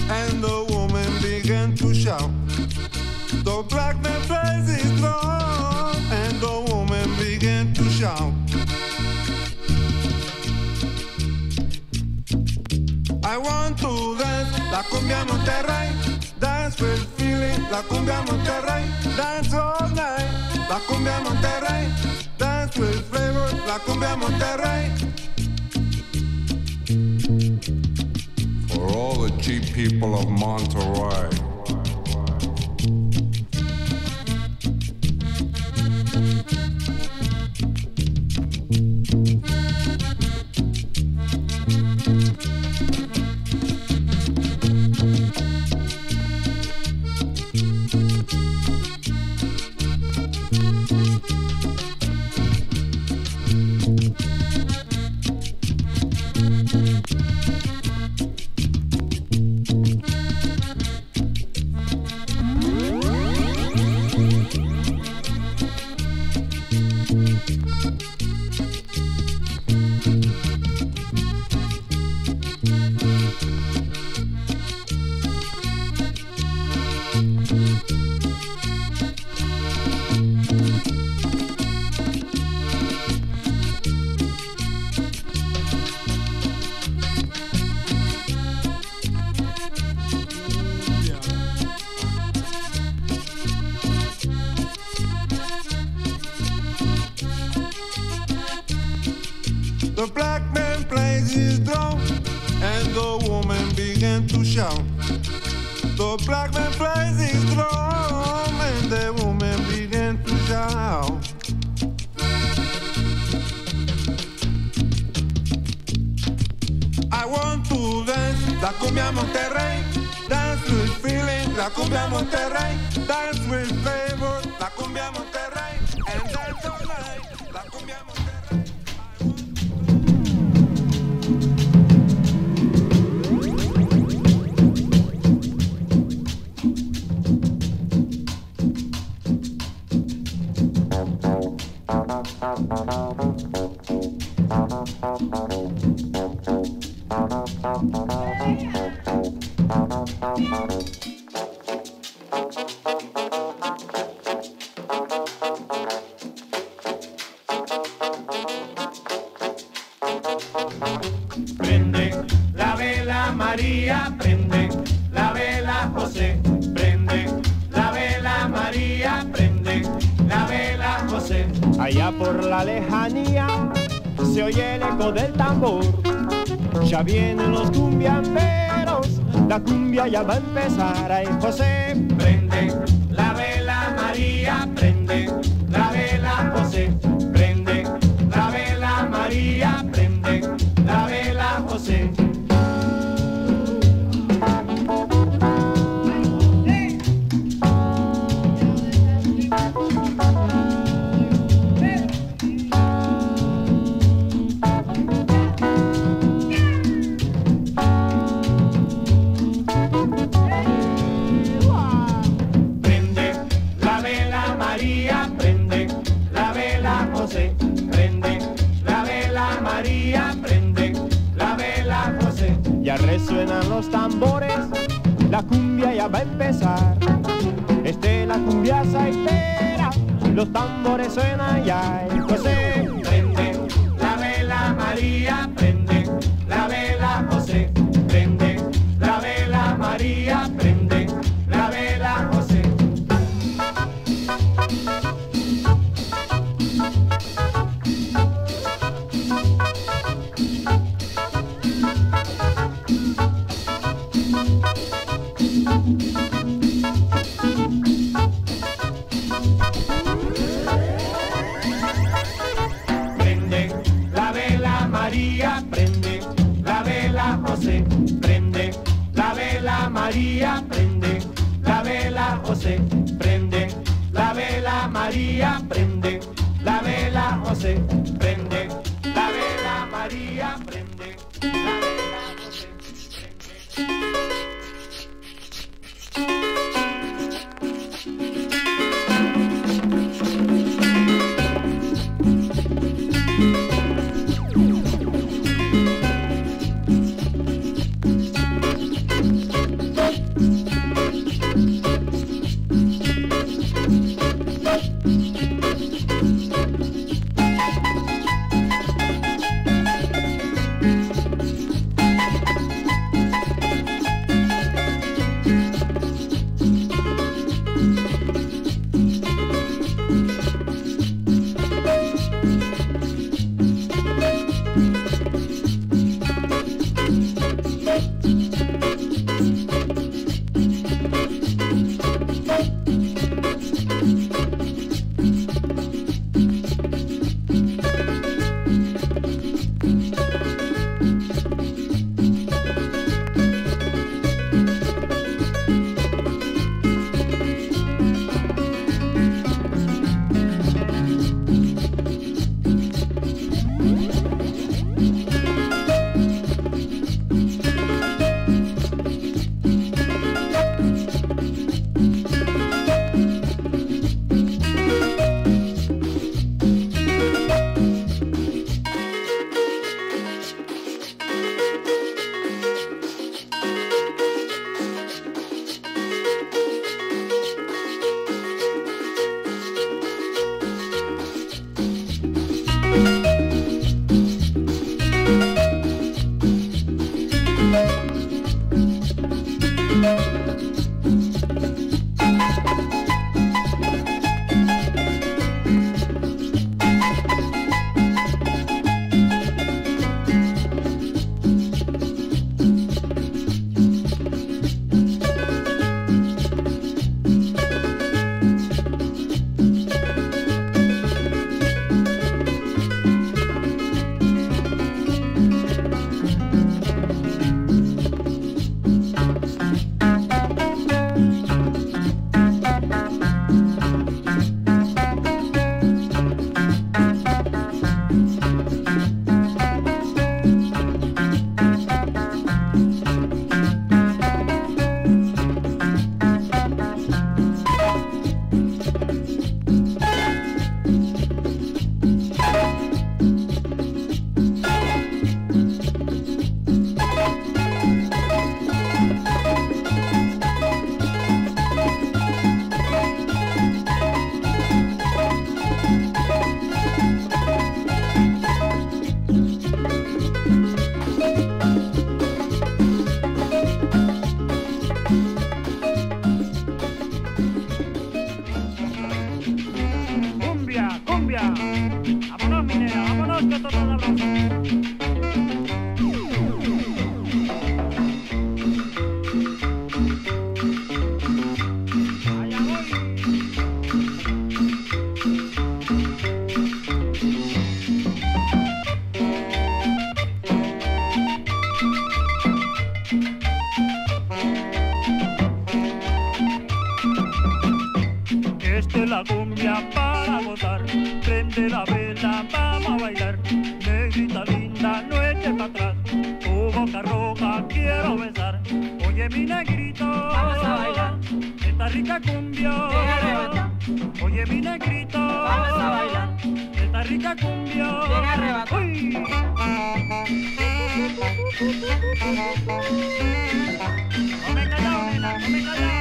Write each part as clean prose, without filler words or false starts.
and the woman began to shout. The black man plays his drum, and the woman began to shout. I want to dance la cumbia Monterrey, dance with feeling la cumbia Monterrey, dance all night la cumbia Monterrey, dance with flavor la cumbia Monterrey. For all the cheap people of Monterrey. The black man plays his drum, and the woman began to shout. The black man plays his drum, and the woman began to shout. I want to dance la cumbia Monterrey, dance with feeling la cumbia Monterrey, dance with flavor la cumbia Monterrey, and dance all night la cumbia Monterrey. Prende la vela María, prende la vela José, prende la vela María, prende la vela José. Allá por la lejanía se oye el eco del tambor, ya vienen los cumbiamberos, la cumbia ya va a empezar. Ay, José, prende la vela María, prende la vela José, prende la vela María, prende la vela José. Ya resuenan los tambores, la cumbia ya va a empezar. La cumbia saitera, los tambores suenan ya. José, prende la vela María, prende la vela José, prende la vela María, prende la vela José. Prende la vela María, prende la vela José, prende la vela María, prende la vela José, prende la vela María, prende la vela José, prende la vela María, prende la vela José, prende. La cumbia para gozar, prende la vela, vamos a bailar. Negrita linda, no eches para atrás, tu boca roja quiero besar. Oye mi negrito, vamos a bailar esta rica cumbia. Oye mi negrito, vamos a bailar esta rica cumbia. Uy. No me callao, nena, no me callao.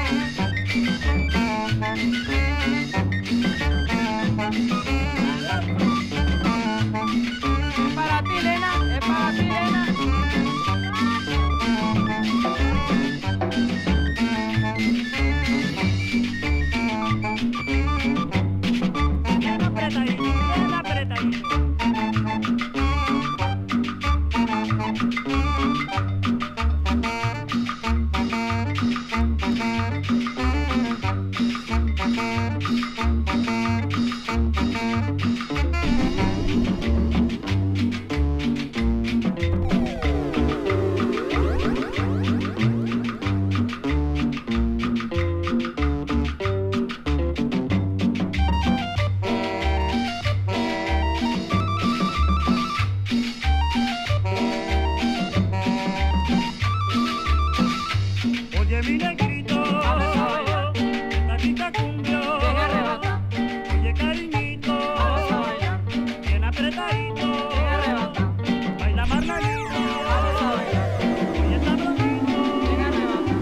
Mi negrito, vamos a bailar esta rica cumbia. Ven arrebata. Oye cariñito, vamos a bailar bien apretadito. Ven arrebata. Baila Margarito, vamos a bailar. Oye sabrosito, ven arrebata.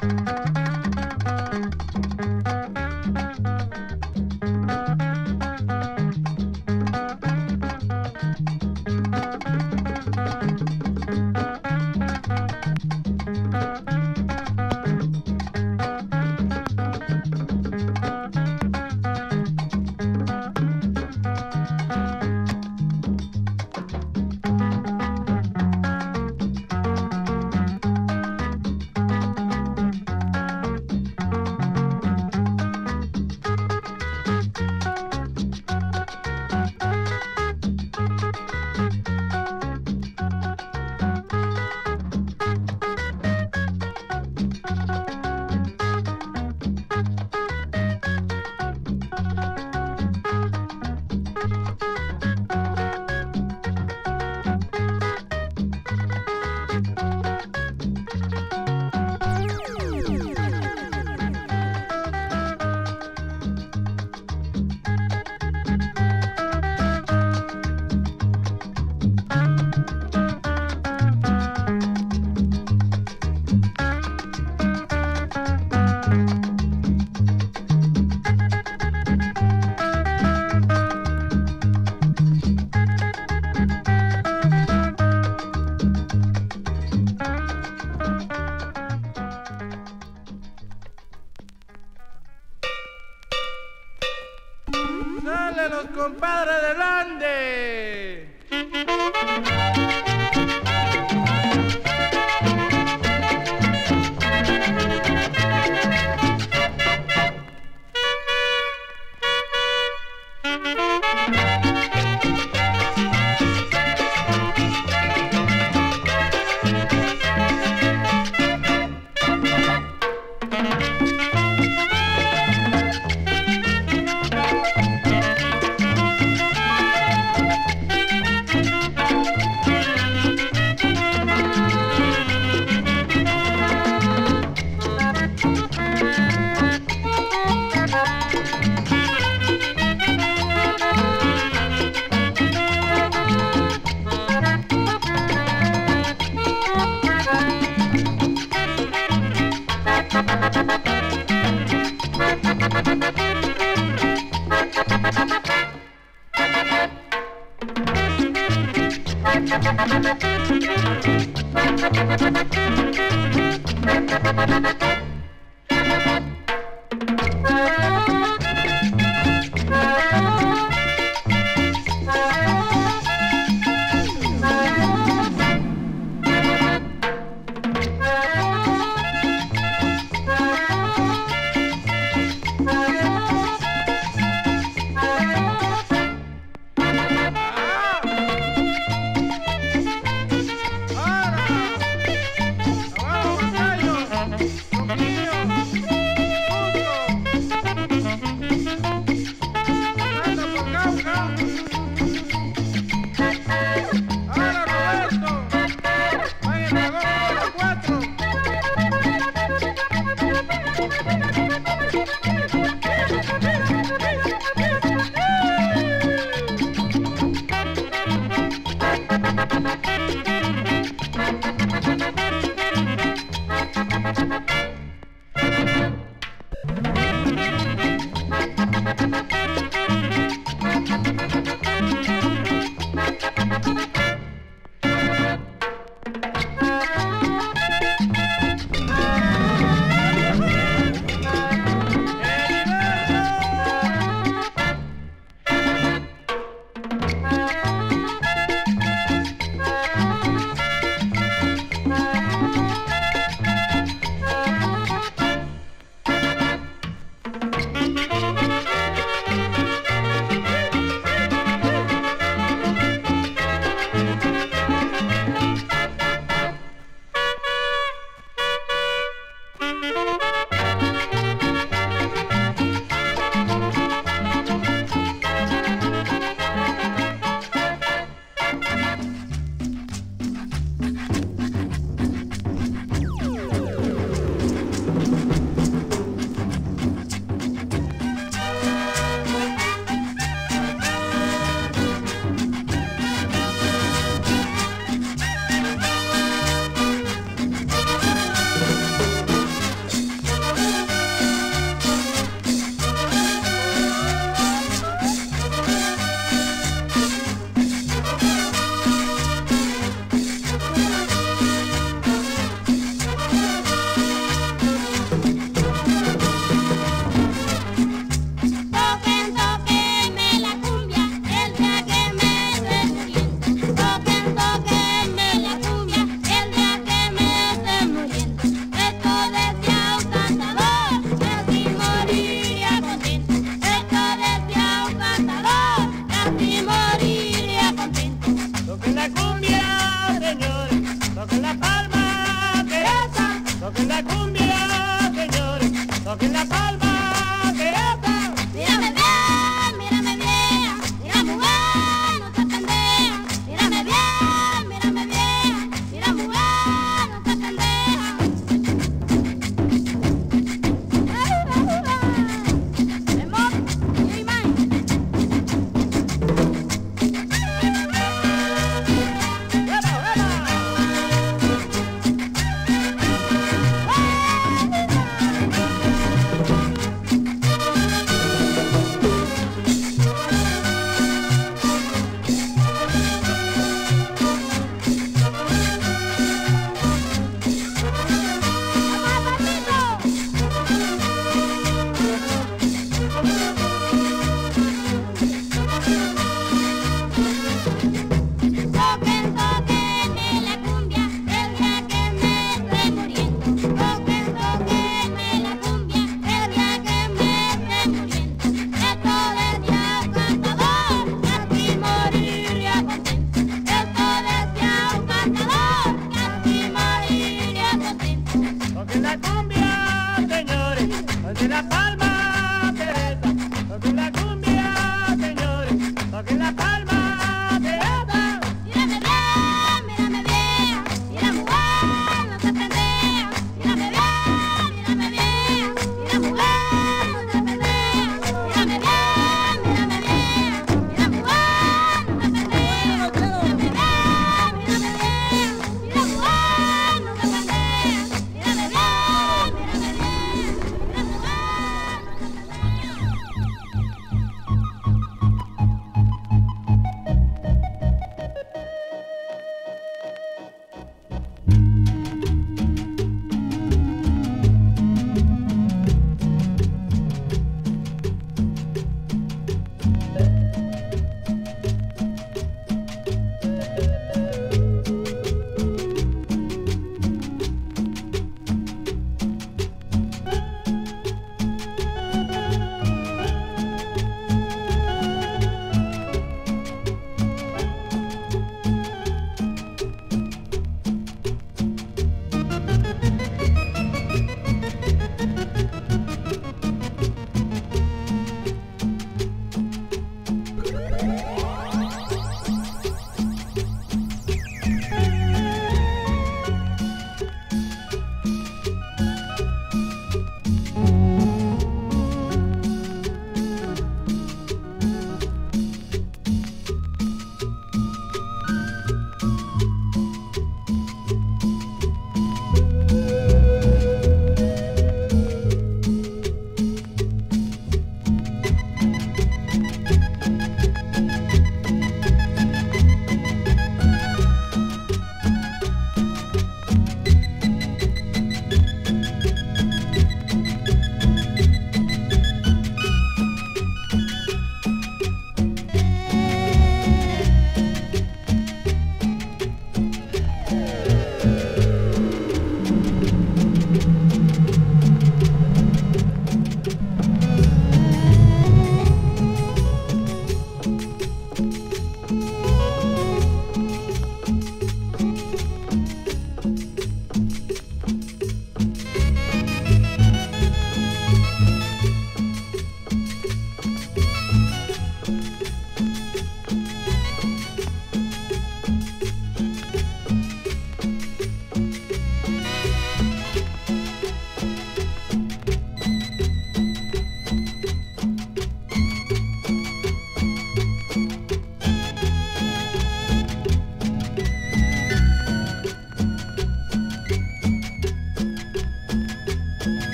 ¡Sale los compadres del Ande!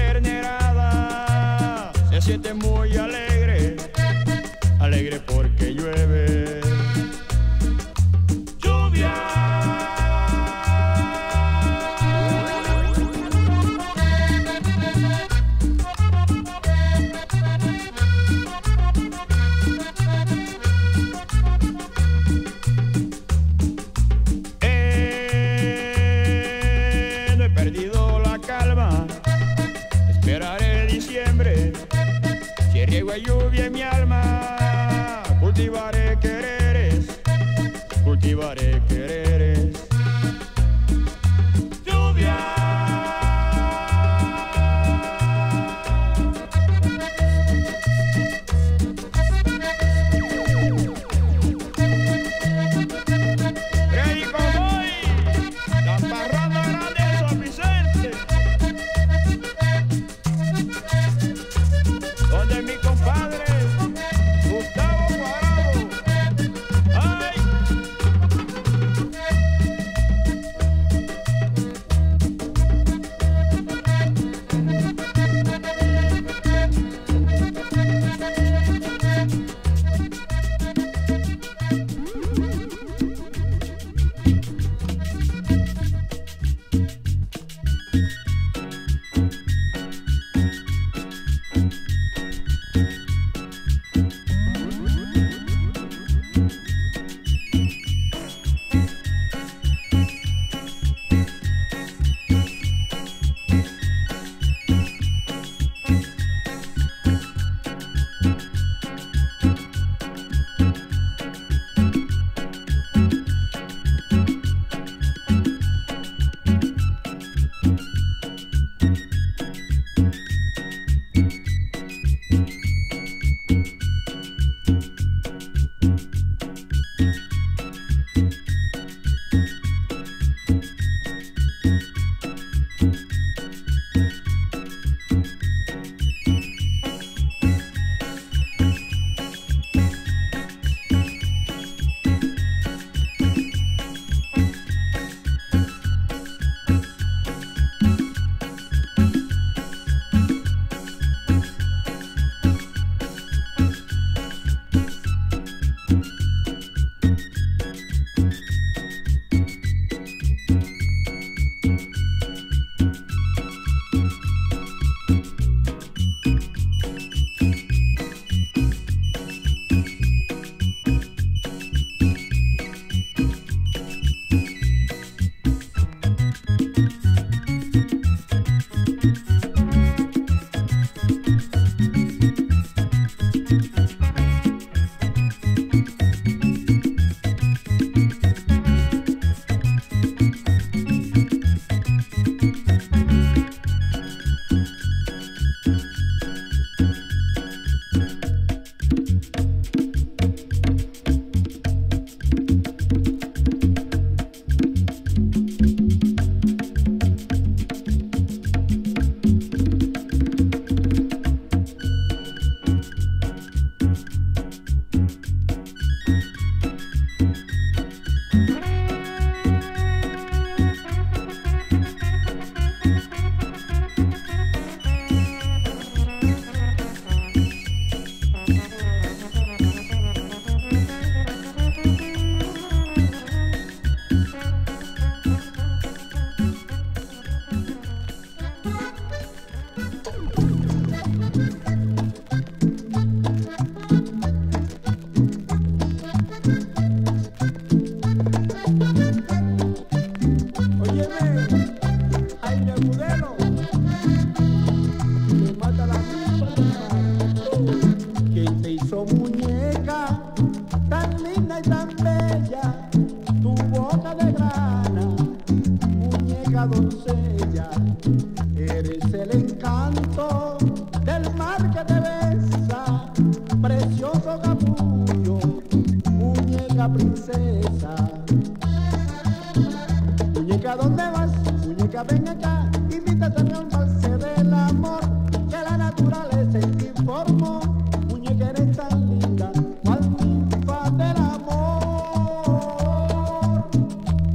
ternerada se siente muy alegre, alegre porque llueve. Lluvia. No he perdido la calma, esperaré diciembre, si riego hay lluvia en mi alma, cultivaré quereres, cultivaré quereres. Lluvia. Ready Cowboy, la parranda grande de San Vicente, donde mi compadre Gustavo Cuadrado. ¡Ay!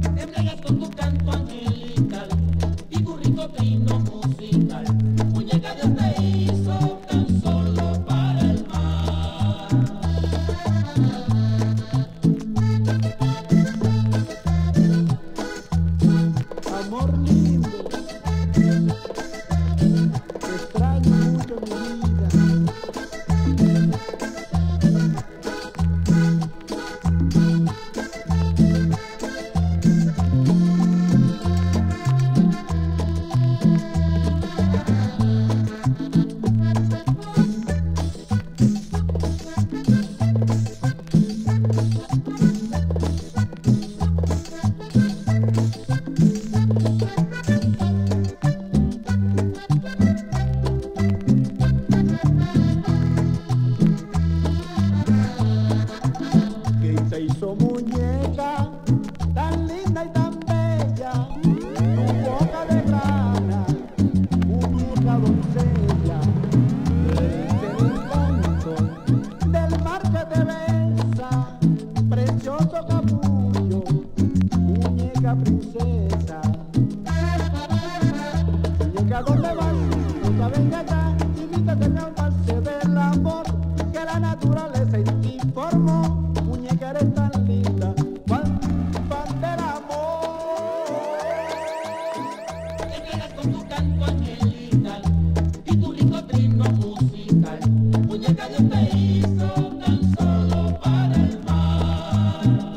Con tu canto angelical y tu rico trino musical, muñeca extraño mucho mi vida. Se hizo muñeca tan linda y tan bella, tu boca de rana, muñeca doncella, dice el encanto del mar que te besa, precioso capullo, muñeca princesa. Muñeca, ¿dónde vas? Muñeca, venga acá, invítate al pase del amor que la naturaleza en ti formó. Muñeca, eres tan linda, fan del amor. Te quedas con tu canto angelical y tu rico trino musical. Muñeca, Dios te hizo tan solo para el mar.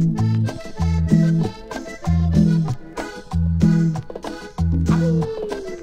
¡Ay!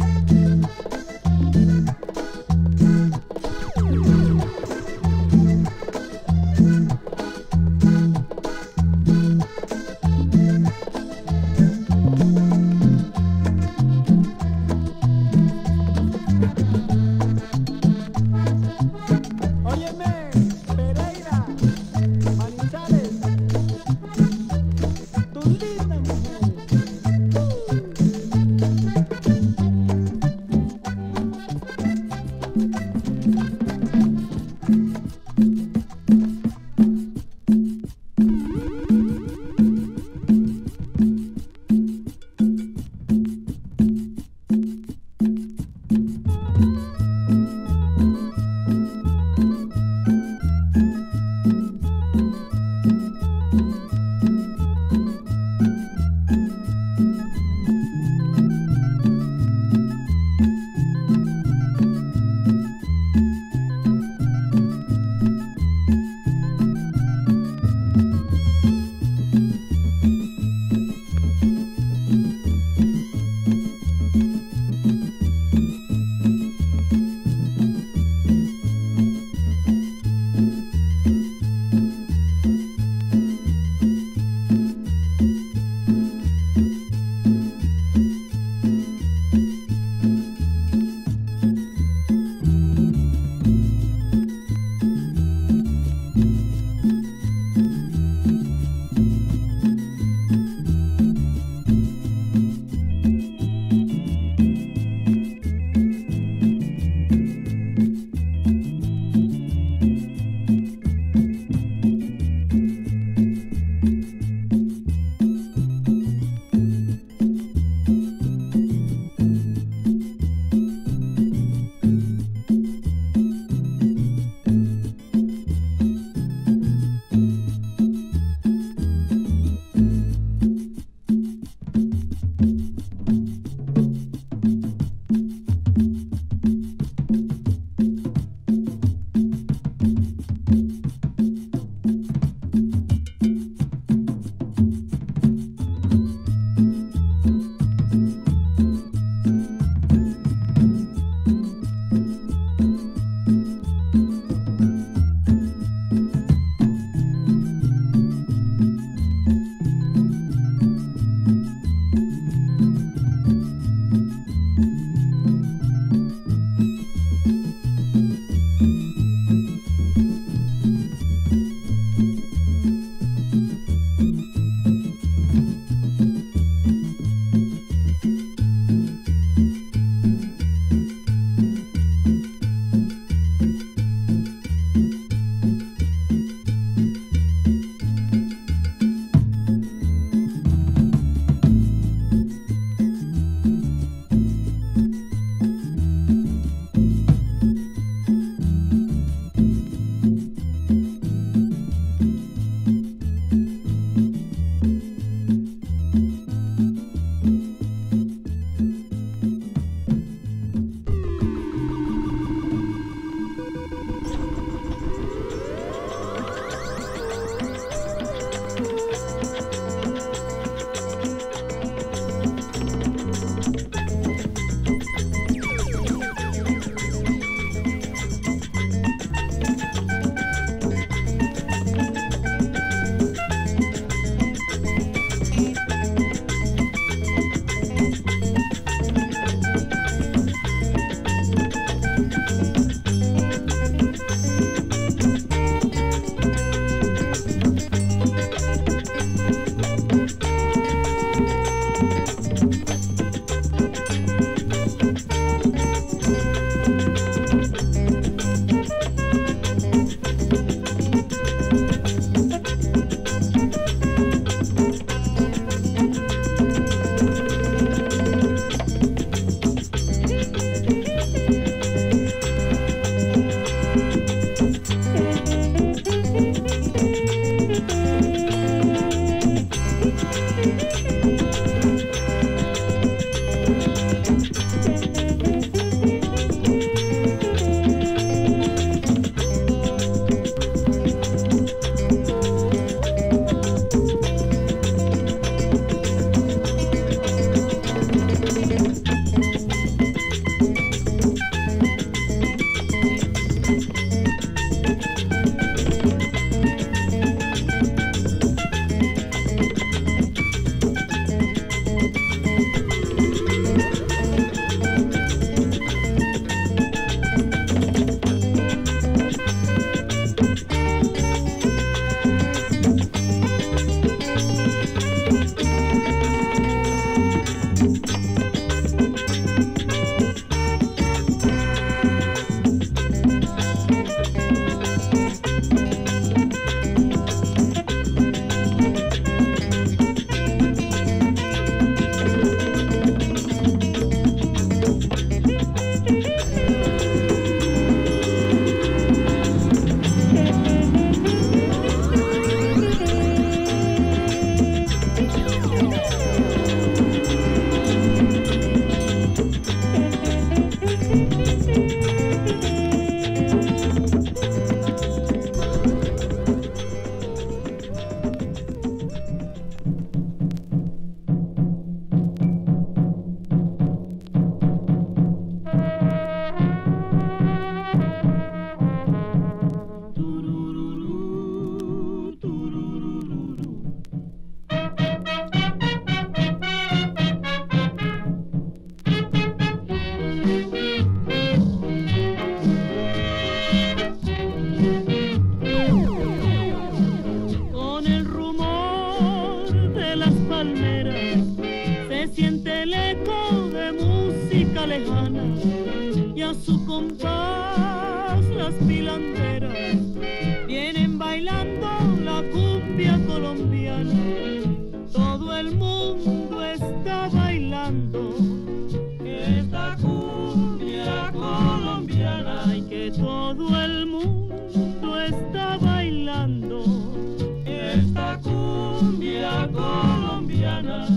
música lejana y a su compás las pilanderas vienen bailando la cumbia colombiana. Todo el mundo está bailando esta cumbia colombiana y que todo el mundo está bailando esta cumbia colombiana.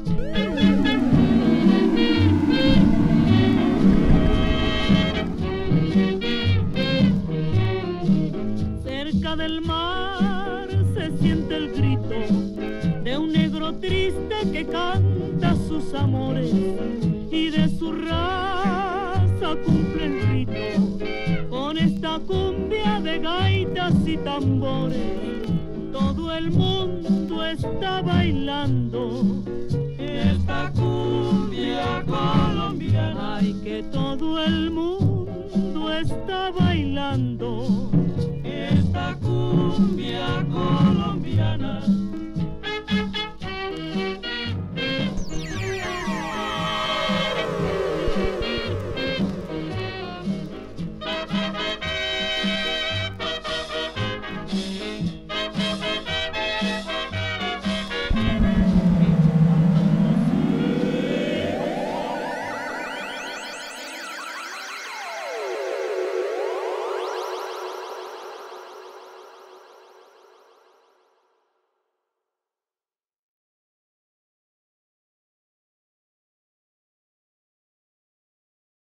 Cerca del mar se siente el grito de un negro triste que canta sus amores y de su raza cumple el rito con esta cumbia de gaitas y tambores. Todo el mundo está bailando esta cumbia colombiana y que todo el mundo está bailando